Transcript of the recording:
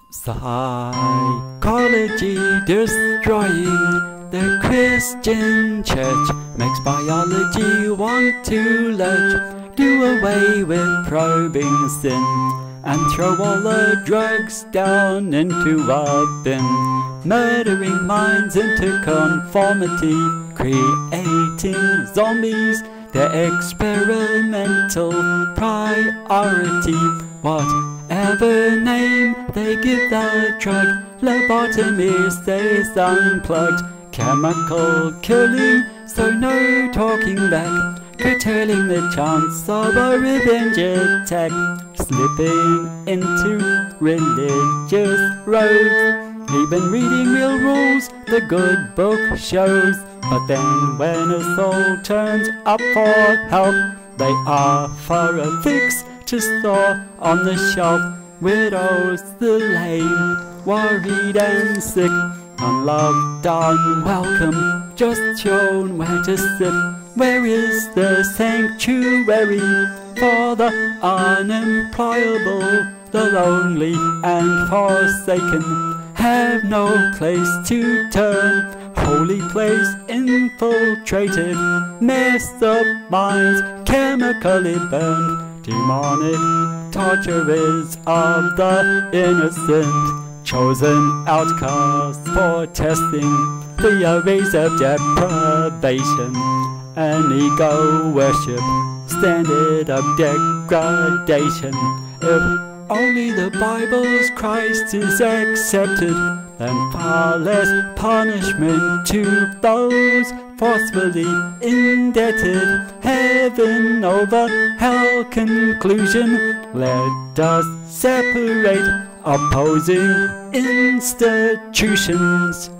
Psychology destroying the Christian church makes biology want to lurch, do away with probing sin, and throw all the drugs down into a bin, murdering minds into conformity, creating zombies, their experimental priority. Whatever name they give the drug, lobotomy stays unplugged, chemical killing, so no talking back, curtailing the chance of a revenge attack, slipping into religious roads, even reading real rules the good book shows. But then when a soul turns up for help, they offer a fix to store on the shelf. Widows, the lame, worried and sick, unloved, unwelcome, just shown where to sit. Where is the sanctuary for the unemployable, the lonely and forsaken? Have no place to turn, holy place infiltrated, messed up minds chemically burned. Demonic torturers of the innocent, chosen outcasts for testing, the arrays of deprivation, and ego worship, standard of degradation. If only the Bible's Christ is accepted, then far less punishment to those forcefully indebted. Heaven over hell conclusion, let us separate opposing institutions.